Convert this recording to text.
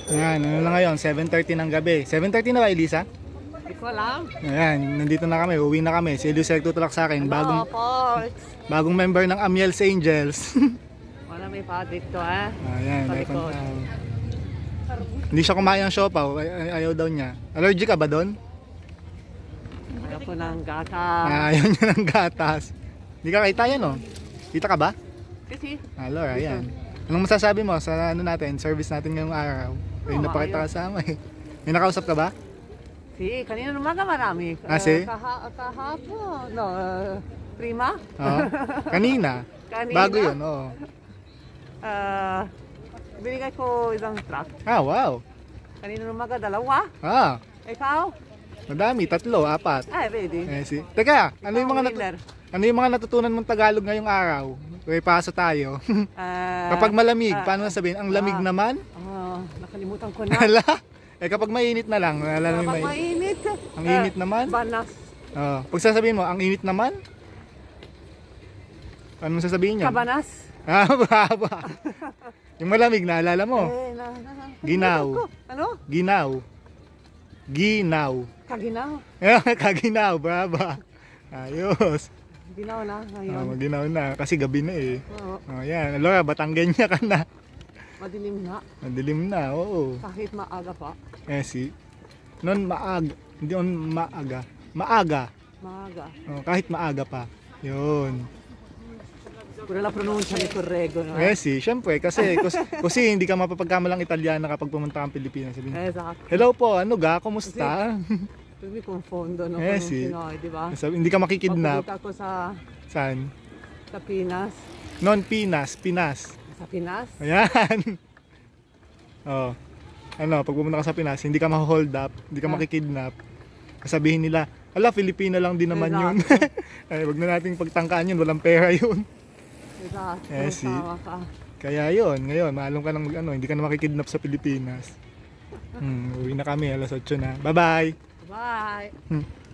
Ayan, ano na ngayon? 7:30 ng gabi. 7:30 na ba, Elisa? Hindi ko alam. Ayan, nandito na kami. Uwi na kami. Si Elisang tutulak sa akin. Hello, Bagong member ng Amiel sa Angels. Wala may pa dito Ayan, may Palikod. Hindi siya kumain ng siopaw. Ayaw daw niya. Allergic ka ba doon? Ayaw ko ng gata. Ayaw niya ng gatas. Hindi ka kita yan, oh. Kita ka ba? Kasi, Alor, ayan. Anong masasabi mo sa ano natin, service natin ngayong araw? Ayun na pa kita kasama eh. May nakausap ka ba? kanina umaga marami. Si? Kahapon, no, prima? Oo. Kanina. Kanina? Bago yun, oo. Binigay ko isang truck. Wow. Kanina umaga, dalawa. Ikaw? Madami, 3, 4. Ay, pwede. Teka, ano yung mga natutunan mong Tagalog ngayong araw? Okay, pasa tayo. Kapag malamig, paano sabihin? Ang lamig naman? Nakalimutan ko na. Hala? Kapag mainit na lang. Kapag mainit. Ang init naman? Banas. Pag sasabihin mo, ang init naman? Ano sasabihin niya? Kabanas. Baba. Yung malamig, naalala mo? Ginaw. Ano? Ginaw. Ginaw. Kaginaw. Kaginaw, baba. Ayos. Ginaw na ngayon. Maginaw na, kasi gabi na eh. Oo. Yan, Laura, Batangenya ka na. Madilim na. Madilim na, oo. Kahit maaga pa. Noon maaga, hindi on maaga. Maaga. Maaga. Kahit maaga pa. Yun. Pura la pronuncia ni Corrego, no? Syempre, kasi hindi ka mapapagkamalang Italiana kapag pumunta kang Pilipinas. Exactly. Hello po, ano ga, kumusta? Pwede confondo, no? Di ba? Hindi ka makikidnap. Pagpunta ko sa Saan? Sa Pinas. Pinas. Sa Pinas? Ayan. Pag pumunta ka sa Pinas, hindi ka ma-hold up, hindi ka makikidnap. Sabihin nila, ala, Filipina lang din naman yun. Wag na nating pagtangkaan yun, walang pera yun. Tama ka. Kaya yun, ngayon, maalong ka lang hindi ka na makikidnap sa Pilipinas. Uwi na kami, alas 8 na. Bye-bye! Bye!